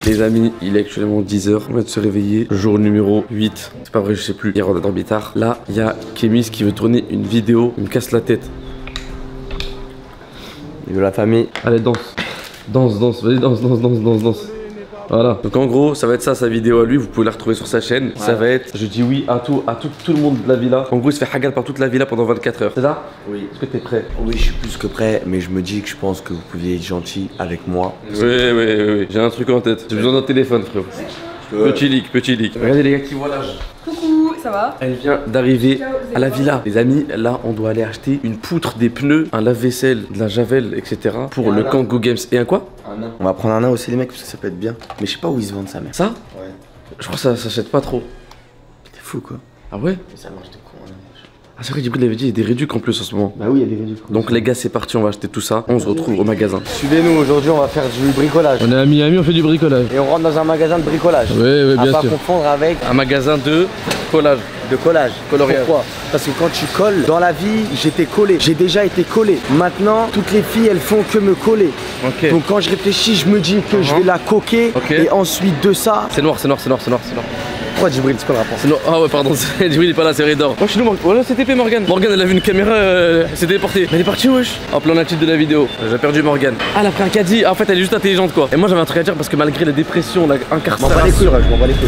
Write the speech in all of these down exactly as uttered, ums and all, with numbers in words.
Les amis, il est actuellement dix heures, on vient de se réveiller, jour numéro huit. C'est pas vrai, je sais plus, hier on a dormi tard. Là, il y a Kémis qui veut tourner une vidéo, il me casse la tête. De la famille. Allez, danse. Danse, danse, vas-y, danse, danse, danse, danse, danse. Voilà. Donc en gros, ça va être ça sa vidéo à lui. Vous pouvez la retrouver sur sa chaîne. Ouais. Ça va être, je dis oui à tout, à tout, tout le monde de la villa. En gros, il se fait hagal par toute la villa pendant vingt-quatre heures. C'est ça? Oui. Est-ce que t'es prêt? Oui, je suis plus que prêt, mais je me dis que je pense que vous pouviez être gentil avec moi. Oui, oui, oui, oui. J'ai un truc en tête. J'ai besoin d'un téléphone, frérot. Ouais. Petit leak, petit leak. Regardez les gars qui voient l'âge. Coucou, ça va? Elle vient d'arriver à la villa. Les amis, là, on doit aller acheter une poutre, des pneus, un lave-vaisselle, de la javel, et cetera. Pour le Kangoo Games. Et un quoi? Un nain. On va prendre un nain aussi les mecs parce que ça peut être bien. Mais je sais pas où ils se vendent ça, mec. Ça? Ouais. Je crois que ça s'achète pas trop. T'es fou quoi. Ah ouais? Mais ça marche de con, hein. Ah c'est vrai, Djibril avait dit il y a des réducs en plus en ce moment. Bah oui, il y a des réducs. Donc les gars, c'est parti, on va acheter tout ça. On se retrouve au magasin. Suivez-nous, aujourd'hui on va faire du bricolage. On est à Miami, on fait du bricolage. Et on rentre dans un magasin de bricolage. Oui, oui, bien sûr. À pas sûr. confondre avec un magasin de collage. De collage. Coloriage. Pourquoi? Parce que quand tu colles, dans la vie, j'étais collé. J'ai déjà été collé. Maintenant, toutes les filles, elles font que me coller. Ok. Donc quand je réfléchis, je me dis que uh-huh. je vais la coquer. Okay. Et ensuite de ça... C'est noir, c'est noir, c'est noir, c'est noir, c'est noir. Pourquoi Djibril, c'est quoi le rapport? C'est noir. Ah ouais, pardon, Djibril est pas là, c'est Raydor. Oh, chez nous, voilà, c'était fait Morgane. Morgane, elle a vu une caméra, euh, elle s'est déportée. Elle est partie, wesh. En plein titre de la vidéo. J'ai perdu Morgane. Ah, elle a pris un caddie. Ah, en fait, elle est juste intelligente, quoi. Et moi, j'avais un truc à dire parce que malgré la dépression, la incarcération. Je m'en bats les couilles, je m'en bats les couilles.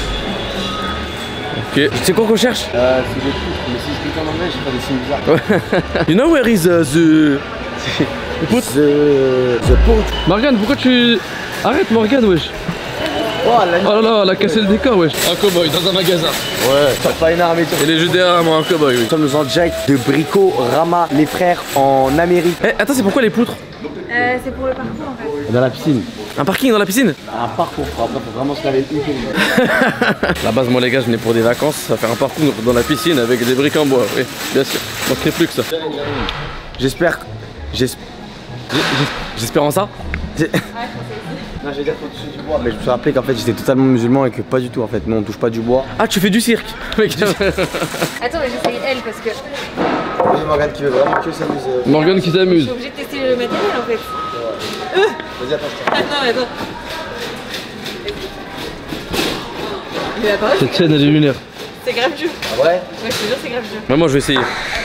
Ok. C'est quoi qu'on cherche? Euh, c'est des trucs, mais si je clique en anglais, j'ai pas des signes bizarres. You know where is uh, the... the... The... The pot. Morgane, pourquoi tu... Arrête Morgane, wesh. Oh, oh là là, elle a cassé le décor, wesh. Un cowboy dans un magasin. Ouais, t'as pas une armée. Et les jeux derrière moi, un cowboy, oui. Nous sommes en direct de Bricorama, les frères en Amérique. Eh, attends, c'est pourquoi les poutres? Euh, c'est pour le parcours en fait. Dans la piscine. Un parking dans la piscine? Un parcours, après faut vraiment se laver le cul. La base, moi les gars, je venais pour des vacances, ça va faire un parcours dans la piscine avec des briques en bois, oui, bien sûr. Manquerait plus que ça. J'espère. J'espère en ça. Non, je vais dire faut toucher du bois, mais je me suis rappelé qu'en fait j'étais totalement musulman et que pas du tout en fait. Nous on touche pas du bois. Ah, tu fais du cirque? Attends, mais j'essaye elle parce que. Oui, Morgane qui veut vraiment que s'amuse. Morgane qui s'amuse. Je suis obligée de tester le matériel en fait. Ouais. Euh. Vas-y, attends. Attends, attends. Il va pas. Cette scène elle est lunaire. C'est grave dur. Ah ouais? Ouais, je te jure, c'est grave dur. Ouais, moi je vais essayer.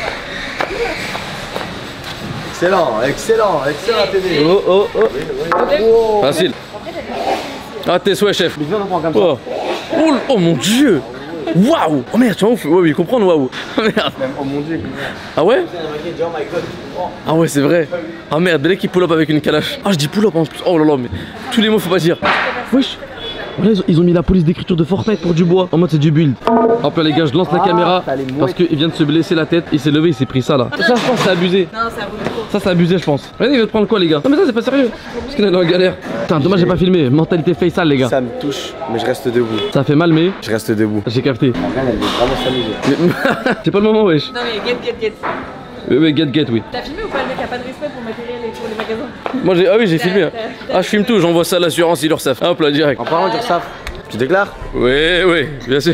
Excellent, excellent, excellent T V. Oh oh oh. Oui, oui. Oh. Facile. Ah, t'es souhait, chef. Mais viens, on prend comme ça. Oh. Oh, oh mon dieu. Waouh. Oh merde, tu vois, ouais, oui, comprendre, waouh. Oh merde. Même, oh mon dieu. Ah ouais? Ah ouais, c'est vrai. Ah merde, Belek qui pull up avec une calache. Ah, je dis pull up en plus. Oh là là, mais tous les mots faut pas dire. Wesh. Voilà, ils ont, ils ont mis la police d'écriture de Fortnite pour du bois. En mode c'est du build. Hop là les gars, je lance la ah, caméra parce qu'il vient de se blesser la tête. Il s'est levé, il s'est pris ça là. Ça je pense c'est abusé. Non, c'est abusé. Ça c'est abusé je pense. Regardez, il va te prendre quoi les gars? Non mais ça c'est pas sérieux. Parce qu'il est en galère. Putain, dommage j'ai pas filmé. Mentalité faciale les gars. Ça me touche, mais je reste debout. Ça fait mal mais... Je reste debout. J'ai capté. Morgane elle veut vraiment s'amuser. C'est pas le moment wesh. Non mais get get get. Oui oui, get get oui. T'as filmé ou pas le mec a pas de respect pour le matériel et pour les magasins? Moi j'ai... Ah oui j'ai filmé. Ah je filme tout, j'envoie ça à l'assurance, il leur savent. Hop là direct. En parlant d'Ursaf, tu déclares? Oui, oui, bien sûr.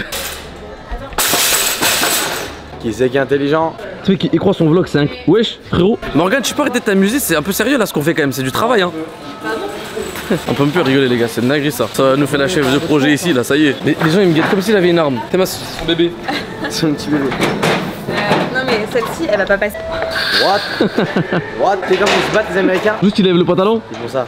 Qui c'est qui est intelligent? Tu sais qu'il croit son vlog, c'est un... Wesh, frérot. Morgane, tu peux arrêter de t'amuser, c'est un peu sérieux là ce qu'on fait quand même, c'est du travail hein. On peut même plus rigoler les gars, c'est une dinguerie ça. Ça nous fait la chef de projet ici là, ça y est. Les, les gens ils me guettent comme s'il avait une arme. T'es ma son bébé. C'est un petit bébé. Euh, non mais celle-ci elle va pas passer. What? What? T'es comme ils se battent les Américains? Juste il lève le pantalon. Ils font ça.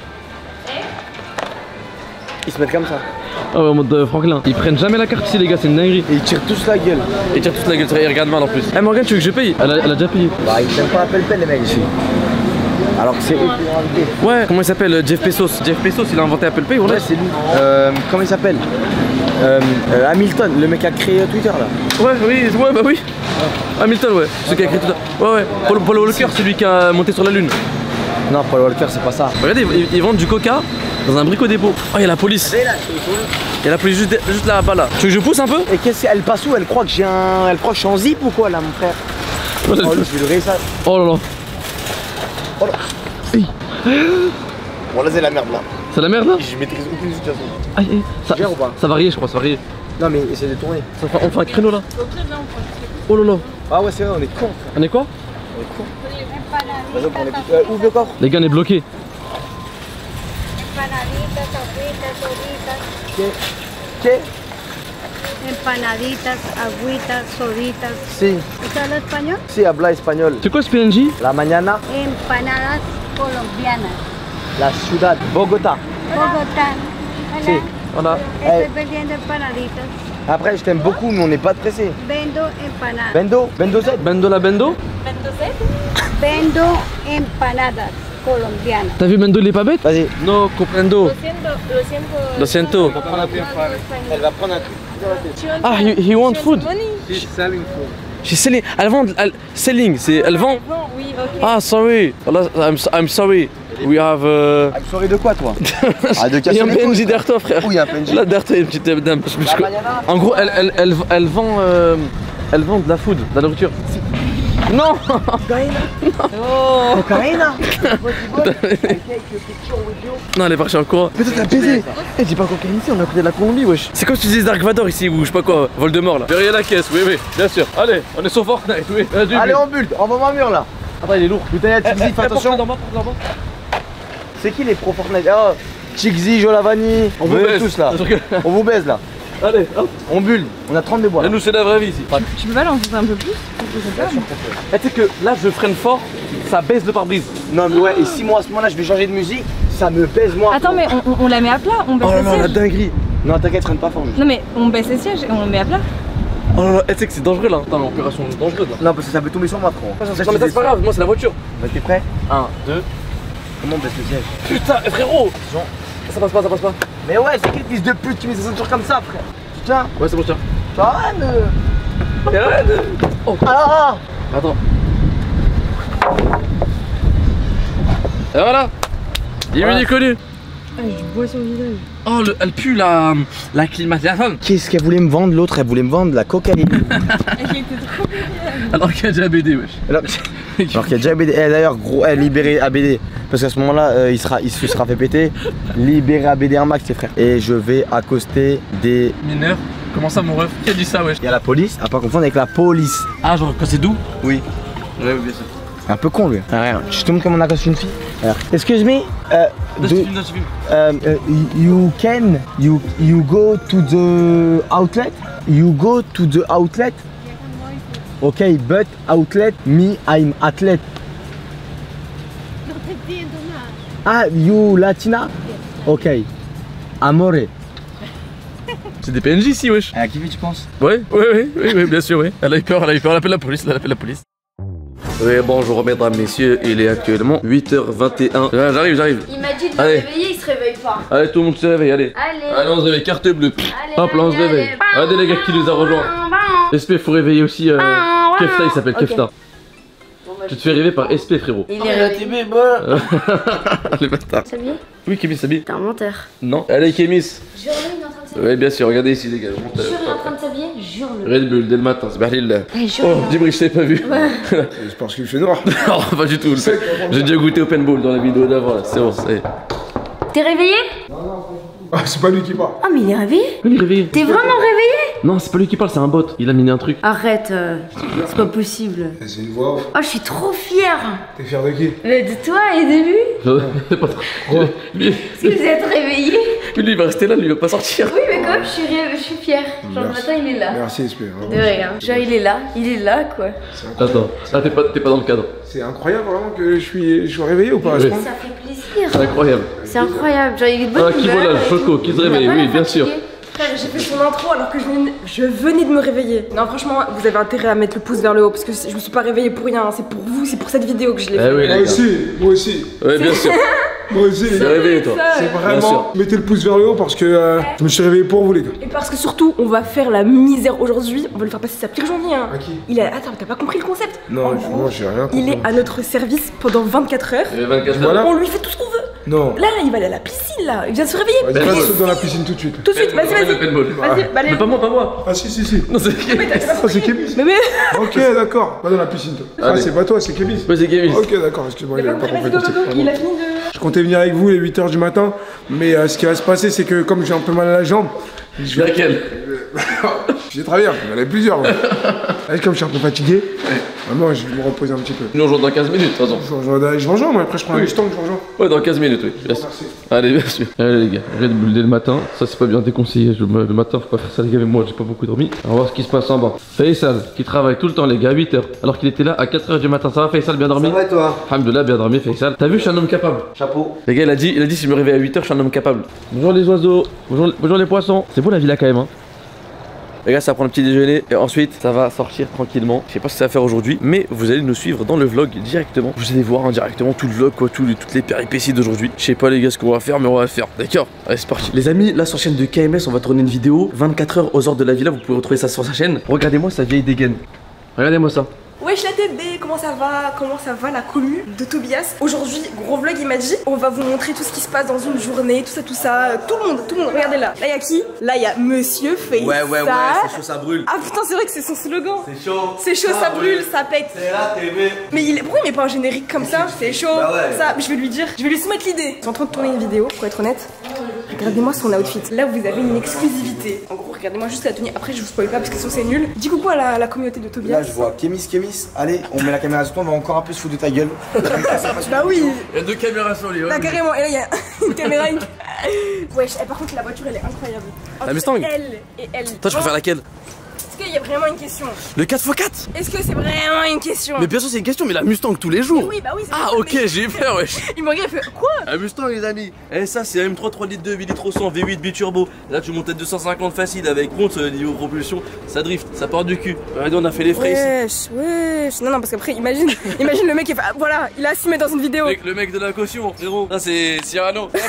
Ils se mettent comme ça. Ah ouais, en mode euh, Franklin. Ils prennent jamais la carte ici les gars, c'est une dinguerie. Et ils tirent tous la gueule. Ils tirent tous la gueule, ils regardent mal en plus. Eh hey, Morgane, tu veux que je paye? Elle a, elle a déjà payé. Bah ils t'aiment pas Apple Pay les mecs ici. Alors que c'est eux qui l'ont inventé. Ouais, comment il s'appelle? Jeff Bezos. Jeff Bezos il a inventé Apple Pay, ouais, ouais c'est lui. Euh, comment il s'appelle? euh, euh, Hamilton, le mec qui a créé Twitter là. Ouais, oui, ouais, bah oui. Ouais. Hamilton, ouais, celui qui a créé Twitter. Ouais, ouais. Paul, Paul Walker, celui qui a monté sur la lune. Non, Paul Walker, c'est pas ça. Regardez, ils, ils vendent du coca dans un brico dépôt. Oh, il y a la police. Il y a la police juste, juste là-bas là. Tu veux que je pousse un peu? Et qu'est-ce qu'elle passe où? Elle croit que j'ai un. Elle croit que je suis en zip ou quoi là, mon frère? Oh, oh là, je vais le réessayer. Oh là là. Oh là. Hey. Bon, là, c'est la merde là. C'est la merde là? Je maîtrise aucune situation. Ah, eh, ça, ou pas? Ça varier, je crois, ça varier. Non, mais essaye de tourner. Ça fait, on fait un créneau là. Oh là là. Ah ouais, c'est vrai, on est con. On est quoi? On est con. Vas-y, on prend les petites. Euh, ouvre le corps. Les gars, on est bloqués. ¿Qué? ¿Qué? Empanaditas, agüitas, soditas. Sí, ¿Usted habla español? sí, habla español. C'est quoi ce P N J? La mañana, Empanadas colombianas. la ciudad, Bogotá. Bogotá. Hola. Sí. Voilà. Estoy Eh. vendiendo empanaditas. Après, je t'aime beaucoup, mais on n'est pas pressé. Vendo empanadas. Bendo, Bendo Z. Bendo la Bendo? Vendo empanadas colombianas. T'as vu Bendo il est pas bête? Vas-y. No, comprendo. Lo siento, lo siento. Lo siento. Elle va prendre un truc. Ah, he, he want food. Money. She's selling. Elle vend. Elle, selling, c'est. Elle vend. Bon, oui, ok. Ah, sorry. Voilà, I'm, so- I'm sorry. We have. Uh... I'm sorry de quoi, toi? Ah, de Il y casser a un les P N couilles, J toi. derrière toi, frère. Oui, il y a un P N J. Là, derrière toi, il y a une petite dame. Je- je- La mañana. En gros, elle, elle, elle, elle vend. euh, Elle vend de la food, de la nourriture. Non. Oh. Cocaïna. Non, elle est partie en courant. Mais toi, t'as baisé. Eh, dis pas cocaïne ici, on a pris de la Colombie, wesh. C'est comme si tu disais Dark Vador ici, ou je sais pas quoi, Voldemort là. Verriez la caisse, oui, oui, bien sûr. Allez, on est sur Fortnite, oui. Vas-y, Allez, oui. on bulle, envoie-moi un mur là. Attends, il est lourd. Putain, y'a Tixi, fais attention. C'est qui les pros Fortnite? Oh, Tixi, Jolavani. On vous Venez baise. tous là. Je rigole. On vous baise là. Allez, hop. On bulle. On a trente de bois. Là, Là. nous, c'est la vraie vie ici. Tu peux pas l'enfoncer un peu plus? Eh, tu sais que là, je freine fort, ça baisse le pare-brise. Non, mais ouais, et si moi à ce moment là je vais changer de musique, ça me pèse moi. Attends, mais on, on- on la met à plat, on baisse Oh là les là, la sièges. dinguerie. Non, t'inquiète, traîne pas fort. juste. Non, mais on baisse les sièges et on le met à plat. Oh là là, eh, tu sais que c'est dangereux là. Attends, l'opération dangereuse là. Non, parce que ça peut tomber sur moi, frérot. Non, mais ça, c'est pas grave, moi, c'est la voiture. Bah, t'es prêt? un, deux. Comment on baisse le siège? Putain, eh, frérot. Ça passe pas, ça passe pas. Mais ouais, c'est quel fils de pute qui met sa ceinture comme ça, frère? Putain, Ouais, c'est bon, tiens. arrête. Arrête. Oh. Ah, Attends. Et voilà. Il est Voilà. venu connu. Ah, je bois sur le visage. Oh, le, elle pue la, la climatisation. qu'est-ce qu'elle voulait me vendre l'autre? Elle voulait me vendre de la cocaïne. Elle était trop belle. Alors qu'il y a déjà B D, wesh. Alors, alors qu'il y a déjà A B D. Eh, d'ailleurs, gros, eh, libéré A B D. Parce qu'à ce moment-là, euh, il, sera, il se sera fait péter. Libéré A B D un max, tes frères. Et je vais accoster des. Mineur. Comment ça, mon ref? Qui a dit ça, wesh? Il y a la police, à pas confondre avec la police. Ah, genre quand c'est doux? Oui. Ouais, bien sûr. Un peu con lui. Ah, regarde, je te montre comment on accoste une fille. Alors, excuse me. Uh, Là, do- tu filmes, là, tu filmes. um, uh, you can you you go to the outlet. You go to the outlet. Okay, but outlet me I'm athlete. Ah, you Latina? Okay. Amore. C'est des P N J ici, wesh. À qui tu penses? Ouais, ouais, ouais, ouais, ouais, bien sûr, ouais. Elle a eu peur, elle a eu peur, elle appelle la police, elle appelle la police. Oui, bonjour mesdames, messieurs, il est actuellement huit heures vingt et un. Ah, j'arrive, j'arrive. Il m'a dit de le Allez. réveiller, il se réveille pas. Allez, tout le monde se réveille, allez. Allez. Allez, on se réveille, carte bleue. Allez, Hop là, on se allez, réveille. allez. Regardez les gars qui nous a rejoints. S P, faut réveiller aussi euh, Kefta, il s'appelle Ok. Kefta. Tu te fais réveiller par S P, frérot. Il est réveillé. Les bâtards. Salut. Oui, Kémis, s'habille. T'es un menteur. Non. Allez, Kémis. Jure-le, il est en train de s'habiller. Oui, bien sûr, regardez ici, les gars. Monte. Jure, il est en train de s'habiller. Jure-le. Red Bull dès le matin, c'est Bahlil. Eh, jure. Oh, Djibril, je t'avais pas vu. C'est parce qu'il fait noir. Non, pas du tout. J'ai déjà goûté au paintball dans la vidéo d'avant, là. C'est bon, c'est. T'es réveillé? Ah, c'est pas lui qui parle. Ah, mais il est réveillé. Il est réveillé. T'es vraiment réveillé? Non, c'est pas lui qui parle, c'est un bot. Il a miné un truc. Arrête, euh, c'est pas possible. C'est une voix off. Oh, je suis trop fière. T'es fier de qui? Mais de toi et de lui. C'est pas trop. Lui, Est-ce que vous êtes réveillé? lui, il va rester là, lui, il va pas sortir. Oui, mais quand même, je suis, ré- je suis fière. Genre, le matin, il est là. Merci, S P. De rien. Genre, il est là. Il est là, quoi. Attends, là, t'es pas, t'es pas dans le cadre. C'est incroyable vraiment que je suis, je suis réveillé ou pas à ce Oui. point? Ça fait plaisir. C'est incroyable. C'est incroyable. Genre, il est de bonne Ah, qui humeur voilà, et- Choco, qui se Il a réveille, pas oui, l'air bien sûr. fatigué. Frère, j'ai fait son intro alors que je venais, je venais de me réveiller. Non, franchement, vous avez intérêt à mettre le pouce vers le haut parce que je me suis pas réveillée pour rien. C'est pour vous, c'est pour cette vidéo que je l'ai Eh fait. oui, Moi les gars. aussi, moi aussi. Ouais, bien sûr. Moi aussi, les T'es gars. réveillé, toi. C'est Bien sûr. vraiment. Mettez le pouce vers le haut parce que euh, je me suis réveillé pour vous, les gars. Et parce que surtout, on va faire la misère aujourd'hui. On va lui faire passer sa pire journée. Hein. À qui? Il est. Attends, t'as pas compris le concept? Non, En je- gros, moi, j'ai rien compris. il est à notre service pendant vingt-quatre heures. Il y avait vingt-quatre Voilà. heures. On lui fait tout ce qu'on veut. Non. Là, là, il va aller à la piscine. Là, il vient de se réveiller. Vas-y, va sauter dans la piscine tout de suite. Tout de suite, vas-y, Ouais, le vas-y. paintball. Vas-y, bah, allez. Mais pas moi, pas moi. Ah, si, si, si. Non, c'est Ah, c'est Kémis. Mais mais. Ok, d'accord. Va dans la piscine, toi. Ah, Allez. c'est pas toi, c'est Kémis. Ouais, c'est Kémis. Ok, d'accord, excuse-moi, Il il a avait pas pas compris, compris vas-y, le go, go, go. concept. Il a fini de. Je comptais venir avec vous les huit heures du matin, mais euh, ce qui va se passer, c'est que comme j'ai un peu mal à la jambe, je vais. Laquelle? J'ai travaillé, il y en avait plusieurs. Ouais. Là, comme je suis un peu fatigué, Moi, je vais me reposer un petit peu. Nous on joue dans quinze minutes de toute façon. Je rejoins, je rejoins, moi après je prends Oui. un Mustang, je rejoins. Ouais, dans quinze minutes, oui. Bien sûr. Allez, bien sûr. Allez, les gars, arrête de buller le matin. Ça, c'est pas bien déconseillé. Je, le matin, faut pas faire ça, les gars, mais moi, j'ai pas beaucoup dormi. On va voir ce qui se passe en bas. Faisal, qui travaille tout le temps, les gars, à huit heures. Alors qu'il était là à quatre heures du matin. Ça va, Faisal, bien dormi? Ça va et toi? Alhamdoulilah, bien dormi, Faisal. T'as vu, je suis un homme capable. Chapeau. Les gars, il a dit, il a dit, si je me réveille à huit heures, je suis un homme capable. Bonjour les oiseaux. Bonjour, bonjour les poissons. C'est beau la villa quand même, hein. Les gars, ça prend le petit déjeuner et ensuite ça va sortir tranquillement. Je sais pas ce que ça va faire aujourd'hui, mais vous allez nous suivre dans le vlog directement. Vous allez voir hein, directement tout le vlog, quoi, tout, toutes les péripéties d'aujourd'hui. Je sais pas les gars ce qu'on va faire, mais on va le faire. D'accord? Allez, c'est parti. Les amis, là sur la chaîne de K M S, on va tourner une vidéo vingt-quatre heures aux heures de la villa. Vous pouvez retrouver ça sur sa chaîne. Regardez-moi sa vieille dégaine. Regardez-moi ça. Wesh la T B, comment ça va? Comment ça va la commu de Tobias? Aujourd'hui, gros vlog, il m'a dit on va vous montrer tout ce qui se passe dans une journée, tout ça, tout ça. Tout le monde, tout le monde, regardez là. Là, il y a qui? Là, il y a Monsieur Faisal. Ouais, ouais, ouais, c'est chaud, ça brûle. Ah putain, c'est vrai que c'est son slogan. C'est chaud. C'est chaud, ça, ça brûle, ça pète. C'est la T V. Mais il est... pourquoi il met pas un générique comme ça? C'est chaud. Bah ouais. Ça, je vais lui dire, je vais lui soumettre l'idée. Je suis en train de tourner une vidéo, pour être honnête. Regardez-moi son outfit. Là, vous avez une exclusivité. En gros, regardez-moi juste la tenue. Après, je vous spoil pas parce que sinon c'est nul. Dis coucou à la, la communauté de Tobias. Là, je vois Kémis, Kémis. Allez, on met la caméra sur toi, on va encore un peu se foutre de ta gueule. Bah oui. Il y a deux caméras sur lui. Là, carrément. Et là, il y a une caméra. Une... Wesh, eh, par contre, la voiture, elle est incroyable. Entre La Mustang. Elle et elle. Toi, tu préfères laquelle? Est-ce qu'il y a vraiment une question? Le quatre par quatre. Est-ce que c'est vraiment une question? Mais bien sûr, c'est une question, mais la Mustang tous les jours. Mais oui, bah oui. Ah, ok, mais... j'ai eu peur, wesh. Il me regarde, il fait quoi? Un Mustang, les amis. Et ça, c'est un M trois trois litres deux, huit litres au cent, V huit biturbo. Là, tu montes à deux cent cinquante facile avec compte niveau propulsion. Ça drift, ça part du cul. Regardez, on a fait les frais ici. Wesh, wesh. Non, non, parce qu'après, imagine, imagine le mec, il fait, ah, voilà, il a assumé dans une vidéo. Mec, le mec de la caution, frérot. Là, c'est Cyrano. Tu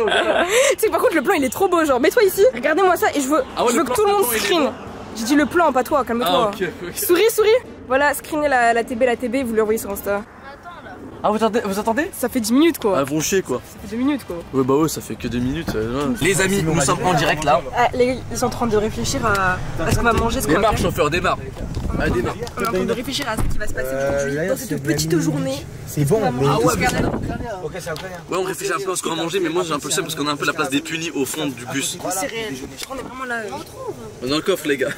sais que par contre, le plan, il est trop beau. Genre, mets-toi ici, regardez-moi ça et je veux, ah ouais, je veux que tout le monde screen. J'ai dit le plan, pas toi, calme-toi. Ah, okay, okay. Souris, souris. Voilà, screenez la, la T B, la T B, vous l'envoyez sur Insta. Ah, vous attendez, vous attendez? Ça fait dix minutes quoi. Ah, vont chier quoi. Ça fait deux minutes quoi. Ouais, bah ouais, ça fait que deux minutes. Euh, les amis, nous sommes en direct là. Ah, les gars, ils sont en train de réfléchir à, à ce qu'on va manger, ce qu'on va démarre, faire. chauffeur, démarre. Allez, démarre. On est en train de réfléchir à ce qui va se passer aujourd'hui Euh, dans cette petite journée. C'est bon, mais. Ah ouais, Ok, c'est incroyable. Ouais, on réfléchit un peu à ce qu'on va manger, mais moi j'ai un peu le seum parce qu'on a un peu la place des punis au fond du bus. c'est réel. On est vraiment là. On est dans le coffre, les gars.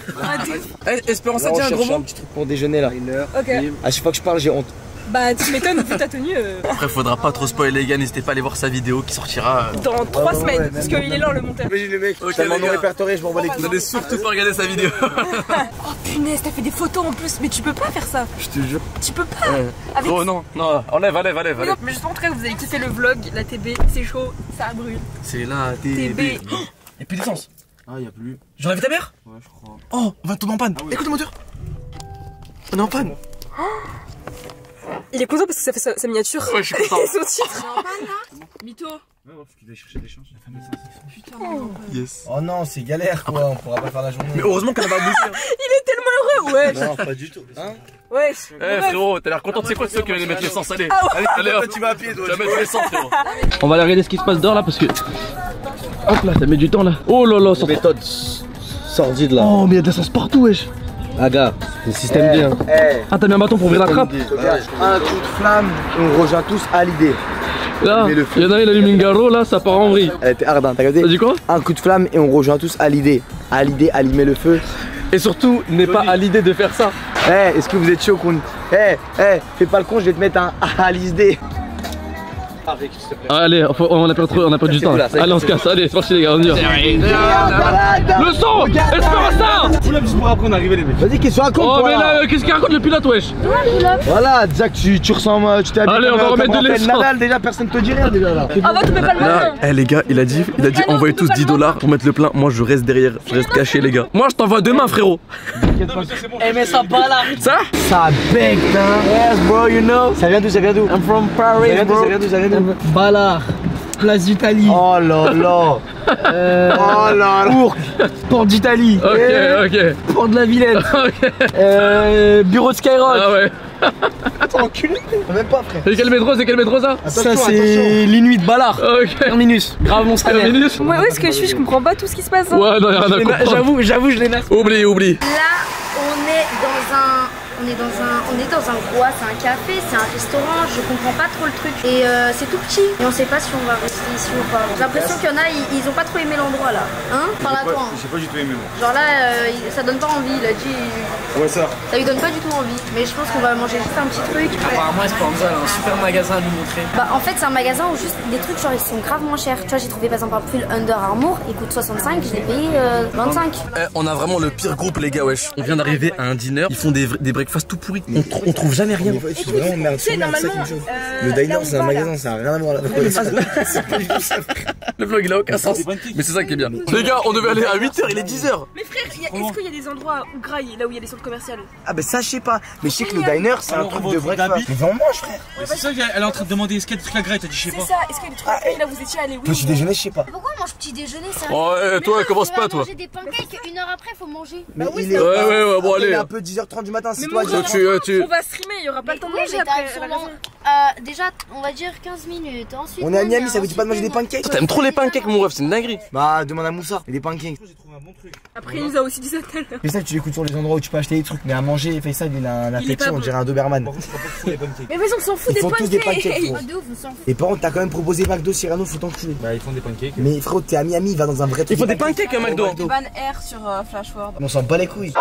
Eh, Espérance, ça Là, on dit un cherche gros un mot. petit truc pour déjeuner là. Ok. À chaque fois que je parle, j'ai honte. Bah, tu m'étonnes, vu ta tenue. Euh... Après, faudra pas trop spoiler, les gars. N'hésitez pas à aller voir sa vidéo qui sortira. Euh... Dans trois ouais, semaines, ouais, parce même qu'il est là le monteur. Imagine le mec, Ok, tellement les non gars. répertorié, je m'en bats les couilles. N'allez surtout pas regarder sa vidéo. Oh punaise, t'as fait des photos en plus, mais tu peux pas faire ça. Je te jure. Tu peux pas. Ouais. Avec... Oh non, non, enlève, enlève, enlève. Mais, non, mais juste en tout cas, vous avez kiffé le vlog, la T B, c'est chaud, ça brûle. C'est la T T B. B. Oh, y'a plus d'essence. Ah, y'a plus. J'en avais ta mère? Ouais, je crois. Oh, on va tomber en panne. Ah, oui. Écoute le moteur. On est en panne. Il est content parce que ça fait sa, sa miniature. Ouais, je suis content. Et son titre. Mytho. Ouais, ouais, faut qu'il aille chercher des chances. La famille, Putain. Yes. Oh non, c'est galère quoi, on pourra pas faire la journée. Mais heureusement qu'elle a pas bougé. Il est tellement heureux, ouais. Non, pas du tout. Hein? Ouais. Eh frérot, t'as l'air content, c'est quoi c'est toi qui vas aller mettre l'essence? Allez, Ah ouais. allez, allez, hop. Tu vas à pied toi. Tu vas mettre l'essence, frérot. On va aller regarder ce qui se passe dehors là parce que. Hop là, ça met du temps là. Oh là là, ça. Méthode sordide là. Oh, mais y'a de l'essence partout, wesh. Ah gars, C'est le système D. Hein. Eh, Ah, t'as mis un bâton pour ouvrir la trappe? regarde, un coup de flamme et on rejoint tous à l'idée. Là, Mais le feu. y'en a, il allume une garo, là, ça part en vrille. Elle était ardente, t'as regardé? T'as dit quoi? Un coup de flamme et on rejoint tous à l'idée. À l'idée, allumer le feu. Et surtout, n'est pas à l'idée de faire ça. Eh, est-ce que vous êtes chaud qu'on. Eh, eh, fais pas le con, je vais te mettre un à l'idée. Allez, faut- on a perdu, on a perdu du temps. Là. Allez, on se casse, allez, c'est parti les gars, on y va. Le son! Esperanza! Pull-up juste pour après on arriver les mecs. Vas-y, qu'est-ce que tu racontes Oh, toi, mais là là, qu'est-ce qu'il raconte le pilote, wesh? Voilà, déjà que tu, tu ressembles, tu t'es habillé Allez, on comme, va euh, remettre comme de Raphaël l'essence. Nadal, déjà personne te dit rien déjà là. Ah bah tu peux pas le Là, matin. eh les gars, il a dit, il a dit Ah non, envoyez tu peux tous pas dix le dollars pour mettre le plein. Moi je reste derrière, je reste caché les gars. Moi je t'envoie demain frérot. Eh mais ça pas là. Ça? Ça bec, hein. Yes bro, you know. Ça vient d'où, ça vient d'où? I'm from Paris, ça vient d'où, ça vient d'où, ça vient d'où? Ballard. Place d'Italie. Oh là là. Euh, Oh là là. Ourcq. Porte d'Italie. Ok, Eh, ok. Porte de la Villette. Ok. Euh, bureau de Skyrock. Ah ouais. Attends, enculé. Même pas, frère. C'est quel métro? C'est quel métro ça? Ça c'est l'Inuit Ballard. Ok. Terminus. Grave mon salaire. Terminus? Moi, où est-ce que je suis? Je comprends pas tout ce qui se passe. hein. Ouais, non, y'a rien à comprendre. J'avoue, j'avoue, je les nasse. Oublie, oublie. Là, on est dans un on est dans un, on est dans un quoi? C'est un café, c'est un restaurant, je comprends pas trop le truc. Et euh, c'est tout petit. Et on sait pas si on va rester ici ou pas. J'ai l'impression qu'il y en a, ils, ils ont pas trop aimé l'endroit là. Hein? Parle à toi. J'ai pas du tout aimé moi. Genre là, euh, ça donne pas envie, il a dit. Ouais, ça. Ça lui donne pas du tout envie. Mais je pense qu'on va manger juste un petit truc. Apparemment, Esperanza a un super magasin à nous montrer. Bah en fait, c'est un magasin où juste des trucs genre ils sont grave moins chers. Tu vois, j'ai trouvé par exemple un pull Under Armour, il coûte soixante-cinq, je l'ai payé euh, vingt-cinq. Eh, on a vraiment le pire groupe les gars, wesh. On vient d'arriver à un dîner, ils font des, des breakfasts tout pourris. On, tr on trouve jamais rien. Je suis vraiment merde sur merde, c'est ça qui me chauffe. Le diner c'est un magasin, ça n'a rien à voir là. Le vlog il a aucun sens. Mais c'est ça qui est bien. Les gars, on devait aller à huit heures, il est dix heures. Mais frère, est-ce qu'il y a des endroits où graille, là où il y a des centres commerciaux? Ah bah ça je sais pas, mais je sais que le diner c'est un truc de breakfast. Mais on mange frère. C'est ça qu'elle est en train de demander est-ce qu'il y a des trucs à graille, t'as dit je sais pas. C'est ça, est-ce qu'il y a des trucs là où vous étiez allé? Oui. Petit déjeuner je sais pas. Pourquoi on mange petit déjeuner ça? Oh ouais, toi commence pas toi. Manger des pancakes, une heure après faut manger. Mais Bah oui, il est Ouais ouais ouais, bon il est allez. un peu dix heures trente du matin, c'est Mais toi. mon Guillaume. gars, tu, euh, tu- on va streamer, il y aura pas le temps de Oui, manger mais après. t'arrives sur à la l'en- maison. euh, déjà, on va dire quinze minutes. Ensuite, On est à Miami, nana, ça vous dit pas de manger des ensuite, pancakes? Toi t'aimes trop les pancakes mon ref, c'est une dinguerie. Bah demande à Moussa, et des pancakes. J'ai trouvé un bon truc. Après, il nous a aussi dit ça tout à l'heure. Mais ça tu l'écoutes sur les endroits où tu peux acheter des trucs, mais à manger, Faisal il a un Il est affection, pas on bon. dirait un Doberman. Par contre, je crois pas que c'est les pancakes. Mais vas-y, on s'en fout Ils des font tous des pancakes. pancakes, gros. Ah, de ouf, on s'en fout. Et par contre t'as quand même proposé McDo, Cyrano, faut t'enculer. Bah, ils font des pancakes. Mais frérot t'es à Miami, va dans un vrai truc. Il faut des pancakes à McDo. Ban R sur euh, Flashforward. On s'en bat les couilles.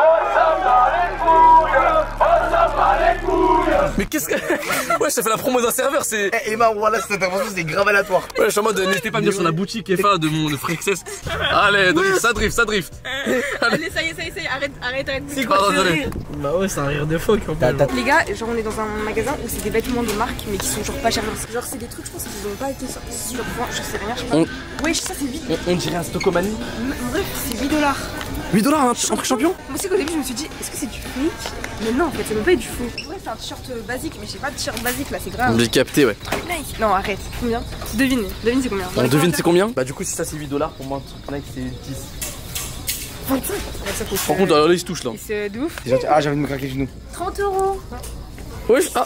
Mais qu'est-ce que. Ouais, ça fait la promo d'un serveur, c'est. Eh Emma, voilà cette intervention c'est grave aléatoire. Ouais, je suis en mode n'hésitez pas à venir sur la boutique F A de mon frère X S. Allez, drift, ça drift, ça drift. Allez, ça y est, ça y est, ça y est, arrête, arrête, arrête. C'est quoi ce rire? Bah ouais, c'est un rire de phoque en T'as- fait. t'as- Les gars, genre on est dans un magasin où c'est des vêtements de marque mais qui sont genre pas chers. Genre c'est des trucs, je pense qu'ils ont pas été sortis sur point, je sais rien, je sais pas. On- Wesh, ça c'est vite. On, on dirait un Stockomanie. Bref, c'est huit dollars. huit dollars un, un truc champion? Moi aussi qu'au début je me suis dit, est-ce que c'est du fake? Mais non, en fait, ça peut pas être du faux. Ouais, c'est un t-shirt basique, mais j'ai pas de t-shirt basique là, c'est grave. On l'a capté, ouais. Nike. Non, arrête. Combien? Devine, devine c'est combien? On devine c'est combien? Bah, du coup, si ça c'est huit dollars, pour moi, un truc Nike c'est dix. vingt-cinq. Ouais, ça coûte. Par contre, alors là, il se touche là. C'est de ouf. C'est gentil. Ah j'ai envie de me craquer les genoux. trente euros. Wesh, ah!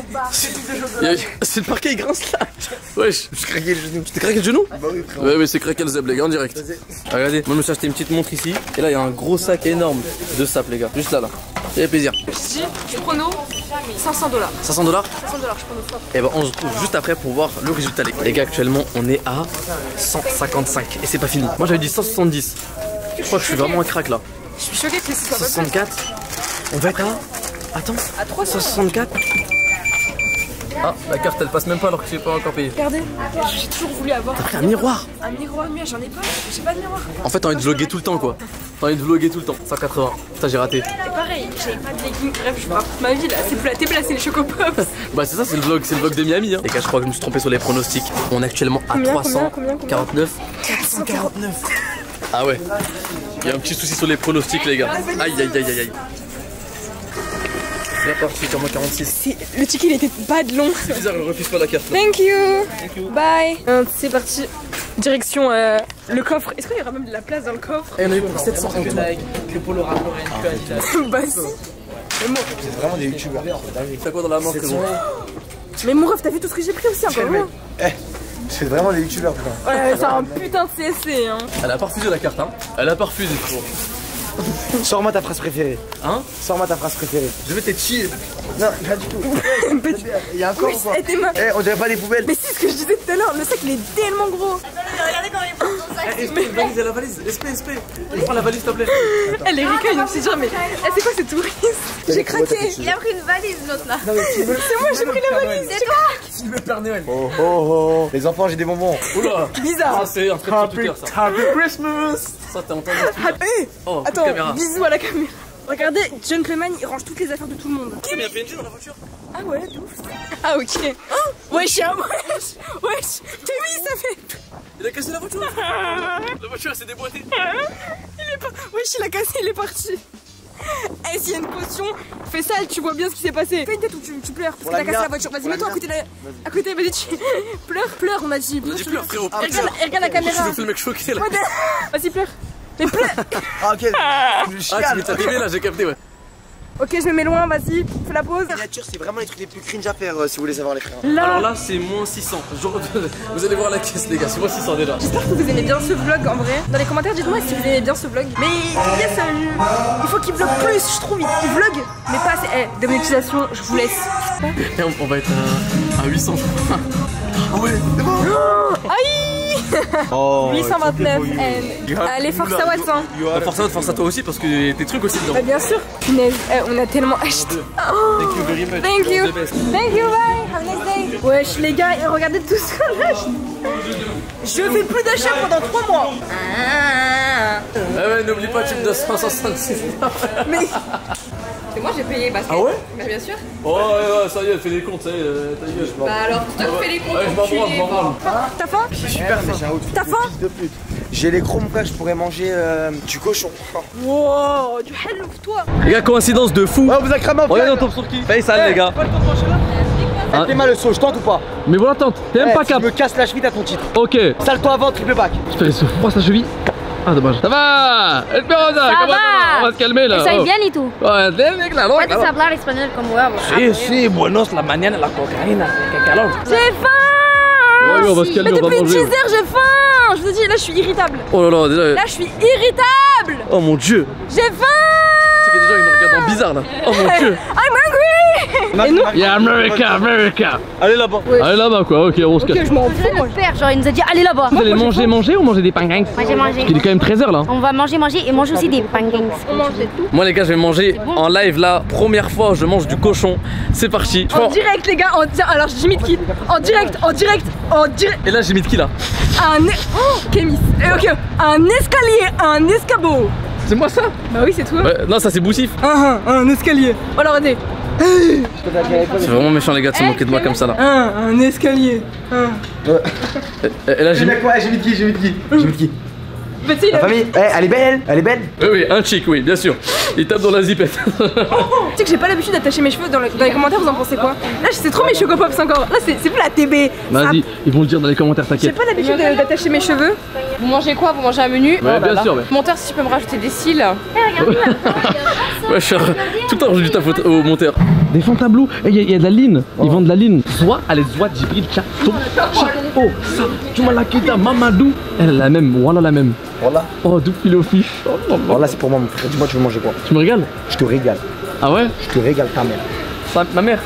Y a- C'est le parquet, il grince là! Wesh! Je craqué les genoux. Tu t'es craqué le genou? Bah oui frérot. Ouais, mais c'est craqué le zeb, les gars, en direct. Regardez, moi je me suis acheté une petite montre ici. Et là, il y a un gros sac énorme de sap, les gars. Juste là, là. Ça fait plaisir. Je dis, je chrono, cinq cents dollars. cinq cents dollars? cinq cents dollars, je chrono. Et bah, on se retrouve juste après pour voir le résultat, les gars. Les gars, actuellement, on est à cent cinquante-cinq. Et c'est pas fini. Moi, j'avais dit cent soixante-dix. Je crois que je suis vraiment un crack là. Je suis choquée que ce soit cent pas plus. soixante-quatre. On va être à. Attends. À trois cents. cent soixante-quatre. Ah, la carte elle passe même pas alors que j'ai pas encore payé. Regardez, j'ai toujours voulu avoir T'as pris un miroir. un miroir, mais j'en ai pas, j'ai pas de miroir. En fait, t'as envie de vlogger tout le temps quoi. T'as envie de vlogger tout le temps. cent quatre-vingts. Putain, j'ai raté. Et pareil, j'avais pas de leggings, bref, je me raconte ma vie là, c'est pla- t'es placé les chocopops. Bah, c'est ça, c'est le vlog, c'est le vlog de Miami. Hein. Les gars, je crois que je me suis trompé sur les pronostics. On est actuellement à Combien, trois cent combien, combien, quarante-neuf. quatre cent quarante-neuf. Ah ouais. Il y a un petit souci sur les pronostics, les gars. Aïe aïe aïe aïe aïe. C'est parti, sur moi quarante-six. Le ticket il était pas de long. C'est bizarre, il refuse pas la carte. Là. Thank you. Bye. Euh, c'est parti. Direction euh, le coffre. Est-ce qu'il y aura même de la place dans le coffre? Et on a eu pour sept cents euros. Que Polo Rap Lauren, Bah si. C'est vraiment des youtubeurs. T'as quoi dans la main, frérot? Mais mon ref, t'as vu tout ce que j'ai pris aussi encore loin? Eh, c'est vraiment des youtubeurs putain. Ouais, c'est un putain de C S C hein. Elle a pas refusé la carte, hein. Elle a pas refusé, frérot. Sors-moi ta phrase préférée. Hein? Sors-moi ta phrase préférée. Je vais t'être chier. Non, pas du tout. Il y a un corps Oui, ou quoi? c'était ma- Eh, on dirait pas des poubelles. Mais c'est ce que je disais tout à l'heure, le sac il est tellement gros. Eh, espé, valise, elle a la valise. Espé, espé. Prends la valise, s'il te plaît. Elle est ricaille, donc c'est dire mais eh, c'est quoi ces touristes? J'ai craqué. Il a pris une valise l'autre là. C'est moi, j'ai pris la valise. C'est toi. Film le Père Noël. Oh oh oh. Les enfants, j'ai des bonbons. Oula. Bizarre. Ah, c'est un très petit Twitter, ça. Happy Christmas. Ça, t'as entendu? Ah, eh, Oh, coup de attends, caméra. bisous à la caméra. Regardez, Gentleman, il range toutes les affaires de tout le monde. Mais il y a P N G dans la voiture. Ah ouais, de ouf. Ah ok. Oh, wesh, ah, wesh, wesh. T'as vu, ça fait. Il a cassé la voiture. La voiture, elle s'est déboîtée. Il est pas. Wesh, il a cassé, il est parti. Eh, s'il y a une potion, fais ça, tu vois bien ce qui s'est passé. Fais une tête où tu, tu pleures parce que t'as cassé la voiture. Vas-y, mets-toi à côté de la. À côté, vas-y, tu. Pleure, pleure, on a dit. On a dit pleure, frérot. Et regarde, et regarde la caméra. Je me fais le mec choqué là. Vas-y, pleure. Mais pleure. Ah ok. Je Ah, tu chiale. mets ta T V là, j'ai capté, ouais. Ok, je me mets loin, vas-y, fais la pause. La miniature, c'est vraiment les trucs les plus cringe à faire euh, si vous voulez savoir les frères. Là, Alors là, c'est moins six cents. Genre, vous allez voir la caisse, les gars, c'est moins six cents déjà. j'espère que vous aimez bien ce vlog en vrai. Dans les commentaires, dites-moi si vous aimez bien ce vlog. Mais yes, euh, il faut qu'il vlog plus, je trouve. Il vlog, mais pas assez. Eh, démonétisation, je vous laisse. Et on, on va être à, à huit cents, je crois. Ah ouais, c'est bon. Aïe Oh, huit cent vingt-neuf and... Allez, force à Watson. Bah, force à toi, force à toi aussi parce que tes trucs aussi dedans. Bah bien sûr. Punaise, eh, on a tellement acheté. Oh. Thank you very much. Thank you. You're the best. Thank you, bye. Have a nice day. Wesh les gars, et regardez tout ce qu'on a acheté. Je fais plus d'achats pendant trois mois. Ah. Ah ouais, n'oublie pas, tu me donnes cent soixante-six. Mais... C'est moi j'ai payé basket. Ah ouais? Bah bien sûr. Oh ouais, ouais, ça y est, fais les comptes, ça y est, ta gueule, je m'en Bah alors, toi qui fais les comptes, ouais, je m'en branle, je m'en branle. T'as faim? Super, mais j'ai un outfit T'as de faim? fils de pute. J'ai les gros, mon frère, je pourrais manger euh, du cochon. Wow, du hallouf toi. Les gars, coïncidence de fou. Oh, vous avez cramé un Regardez, on tombe sur qui? Paye ça, les gars. Hein? T'es mal le saut, je tente ou pas? Mais voilà, tente, t'es même Eh, pas tu cap. me casses la cheville à ton titre. Ok. Sale-toi avant, triple back. J'espère qu'il se froid sa cheville. Ah, dommage. Ça va? Esperanza, Ça comment va? ça va? On va se calmer là. Estoy Oh. bien y tú. Ouais, bien, bien, claro. Puedes hablar español como huevo. Sí, sí, buenos la mañana la cocaïna, qué calor. J'ai faim. Ouais, on va se calmer, Mais on va depuis manger. dix heures j'ai faim. Je vous dis, là je suis irritable. Oh là là, déjà. Là je suis irritable. Oh mon dieu. J'ai faim. C'est que déjà ils nous regardent en bizarre là. Oh mon dieu. I'm hungry. Et nous? Yeah, America, America. Allez là-bas. Allez là-bas quoi, ok, on se Ok, calme. je m'en fous. Le père, genre il nous a dit allez là-bas. Vous allez manger, manger ou manger des pancakes? Manger, manger. Il est quand même treize heures là. On va manger, manger et manger aussi des pancakes. On mange de tout. Moi les gars, je vais manger en live là. Première fois, je mange du cochon. C'est parti. En direct les gars, en di- alors j'imite qui? En direct, en direct, en direct. Et là, j'ai mis de qui là? Un... é- Oh, Kémis. Euh, ok, un escalier, un escabeau. C'est moi ça? Bah oui, c'est toi. Ouais, non, ça c'est Boussif. Un, un, un escalier. Alors regardez. C'est vraiment méchant les gars de se moquer de moi comme ça là. Un, un escalier. Un. Et, et là, j'ai mis. J'ai quoi? J'ai mis de qui? J'ai mis de qui? J'ai mis de qui? Bah, tu sais, il La a- famille, eh, elle est belle, elle est belle. Oui, oui, un chic, oui, bien sûr. Il tape dans la zipette. Tu sais que j'ai pas l'habitude d'attacher mes cheveux dans, le- dans les commentaires, vous en pensez quoi? Là c'est trop mes Choco Pops encore. Là c'est c'est plus la T B. Vas-y, ils vont le dire dans les commentaires, J'ai t'inquiète. pas l'habitude de- d'attacher mes cheveux. Vous mangez quoi? Vous mangez un menu? Ouais, bien sûr, ouais. Monteur, si tu peux me rajouter des cils. Ouais, je suis tout le temps du taf au, au monteur. Des fonds tableaux, il y, y a de la ligne, ils vendent de la ligne. Soit, allez, soit, Jibril, Chato, oh, ça, Jumalakita, Mamadou. Elle a la même, voilà la même. Voilà. Oh, d'où fil au fiche. Oh, oh, oh. Voilà, c'est pour moi, mon frère. Dis-moi, tu veux manger quoi? Tu me régales? Je te régale. Ah ouais? Je te régale ta mère. Ça, ma mère.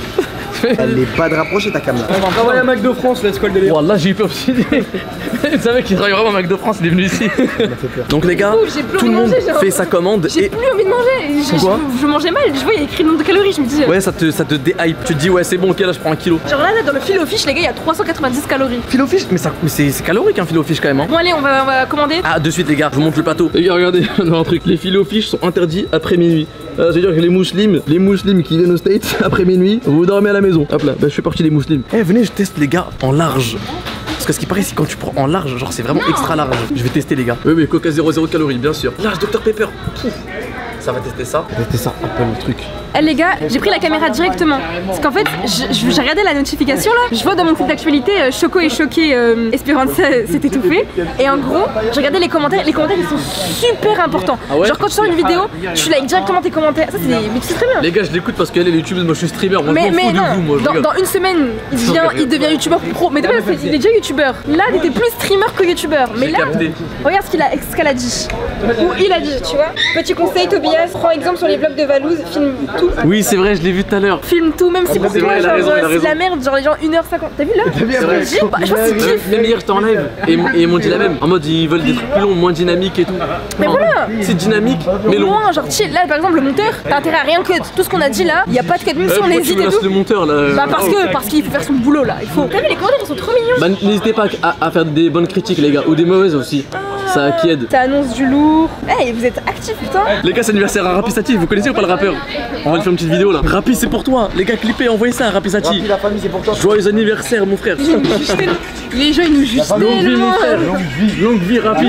Elle est pas de rapprocher ta caméra. On va travailler à McDo France, let's call délire. Voilà, j'ai eu peur aussi. Vous savez qu'il travaille vraiment à McDo France, il est venu ici. Donc les gars, Ouh, j'ai plus tout envie le de monde manger, j'ai fait sa commande J'ai et plus envie de manger. Je, Pourquoi je, je mangeais mal. Je vois il y a écrit le nombre de calories. Je me dis. ouais, ça te, ça te déhype. Tu te dis ouais, c'est bon, ok, là je prends un kilo. Genre là, là dans le fil au fiche les gars il y a trois cent quatre-vingt-dix calories. Fil au fiche, mais, ça- mais c'est c'est calorique un fil au fiche quand même. Hein. Bon allez on va, on va commander. Ah, de suite les gars, je vous montre le plateau. Les gars, regardez, un truc. Les filets aux fiches sont interdits après minuit. Euh, C'est-à-dire que les musulmans, les musulmans qui viennent aux States après minuit, vous dormez à la maison. Hop là, bah, je fais partie des musulmans. Eh, venez, je teste les gars en large. Parce que ce qui paraît, c'est quand tu prends en large, genre c'est vraiment extra large. Je vais tester les gars. Oui, oui, Coca zéro zéro calories, bien sûr. Large docteur Pepper. Pouf. Ça va tester ça. C'était ça, un peu le truc. Eh les gars, j'ai pris la caméra directement. Parce qu'en fait, je- je- j'ai regardé la notification là. Je vois dans mon fil d'actualité, euh, Choco est choqué, euh, Esperanza s'est étouffée. Et en gros, j'ai regardé les commentaires. Les commentaires ils sont super importants. Ah ouais? Genre quand tu sors une vidéo, tu likes directement tes commentaires. Ça c'est des. Mais tu sais très bien. Les gars, je l'écoute parce qu'elle est youtubeuse, moi je suis streamer. Moi Mais, je m'en mais fous de non, vous, moi je dans, regarde. dans une semaine, il devient, il devient youtubeur pro. Mais de base, il est déjà youtubeur. Là, il était plus streamer que youtubeur. Mais J'ai là, capté. regarde ce qu'il a, ce qu'elle a dit. Ou il a dit, tu vois. Petit conseil, Tobias, prends exemple sur les vlogs de Valouz, filme tout. Oui, c'est vrai, je l'ai vu tout à l'heure. Filme tout, même si pour c'est toi, vrai, elle a genre, raison, elle a c'est de la raison. merde, genre les gens une heure cinquante. T'as vu là? C'est vrai. Je sais pas, je pense que c'est Euh, kiff. Même hier j'étais en live et, et ils m'ont dit la même. En mode ils veulent des trucs plus longs, moins dynamiques et tout. Mais Non, voilà. c'est dynamique mais long. Moins, genre chill. Là, par exemple, le monteur, t'as intérêt à rien que tout ce qu'on a dit là. Il y a pas de cut, même Euh, si on pourquoi tu hésite et menaces tout. le monteur là? Bah parce que parce qu'il faut faire son boulot là. Il faut. T'as vu les commentaires, ils sont trop mignons. Bah n'hésitez pas à, à faire des bonnes critiques les gars, ou des mauvaises aussi. Ça qui aide. Ça annonce du lourd. Eh, vous êtes actifs putain. Les gars, c'est anniversaire à Rapisati, vous connaissez ou pas le rappeur? On va lui faire une petite vidéo là. Rapi, c'est pour toi. Les gars, clippez, envoyez ça à Rapisati. Rapi, la famille, c'est pour toi. Joyeux anniversaire mon frère. Les gens ils nous jugent Longue vie tellement. mon frère. Longue vie Rapi.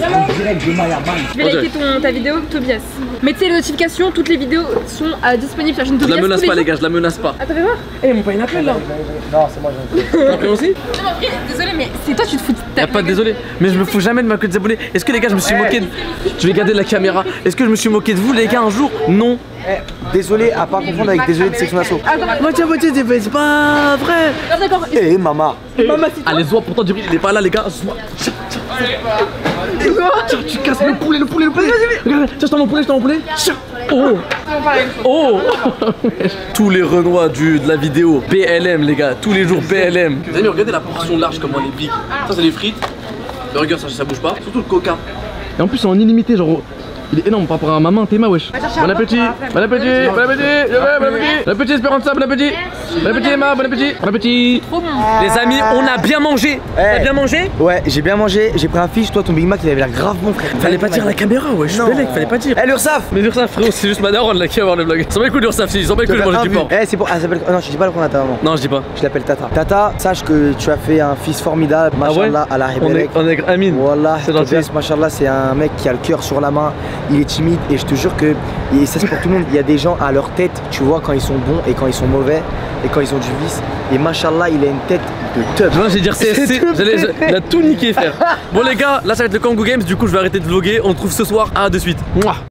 Je vais liker ton, ta vidéo, Tobias. Mettez les notifications, toutes les vidéos sont euh, disponibles sur la chaîne Je Tobias. la menace tous pas les jours. gars, je la menace pas. Ah, t'as fait voir? Eh mon père il appelle là. Non, c'est moi, j'ai T'as appelé aussi? Non, mais après, désolé, mais c'est toi, tu te fous de ta. Y'a pas de désolé, mais je me fous jamais de ma queue des abonnés. Est-ce que les gars, je me suis moqué de... Je vais garder la caméra. pas. Est-ce que je me suis moqué de vous les gars un jour? Non. Eh, désolé à pas confondre avec désolé de section d'assaut. Moitié moitié, c'est pas vrai. D'accord. Eh maman. Allez, Zoua, pourtant Djibril il est pas là les gars. Zoua. Tiens, tu casses le poulet, le poulet, le poulet. Regarde, tiens, je t'en mon poulet, je t'en mon poulet. Oh. Oh. Tous les renois du, de la vidéo. P L M les gars, tous les jours P L M. Vous avez regardez la portion large comment elle est big. Ça c'est les frites. Le regarde ça, ça bouge pas. Surtout le coca. Et en plus c'est en illimité genre. Il est énorme par rapport à ma main, t'es ma wesh. Bon appétit, bon appétit, bon appétit, bon appétit, bon appétit Espéranza, bon appétit, bon appétit Emma, bon appétit, bon appétit. Les amis, on a bien mangé. T'as bien mangé? Ouais, j'ai bien mangé, j'ai pris un fiche, toi ton Big Mac il avait l'air grave bon frère. Fallait pas dire à la caméra, wesh. Non. Fallait pas dire. Eh l'Ursaf. Mais l'Ursaf frérot, c'est juste ma daronne là qui va voir le vlog. Ils s'en bat le coup de l'Ursaf, ils s'en bat le coup de manger du porc. Eh c'est pour. Ah, ça s'appelle. Non, je dis pas le qu'on a ta maman. Non, je dis pas. Je l'appelle Tata. Tata, sache que tu as fait un fils formidable, machallah, à la Ribérec. On est Amine. Wallah, c'est gentil. Machallah, c'est un mec qui a le cœur sur la main, il est timide et je te jure que, et ça c'est pour tout le monde, il y a des gens à leur tête, tu vois, quand ils sont bons et quand ils sont mauvais et quand ils ont du vice. Et machallah, il a une tête de teuf. Non, j'ai dire C S C, il a tout niqué frère. Bon les gars, là ça va être le Kangoo Games, du coup je vais arrêter de vlogger. On se retrouve ce soir, à de suite. Mouah.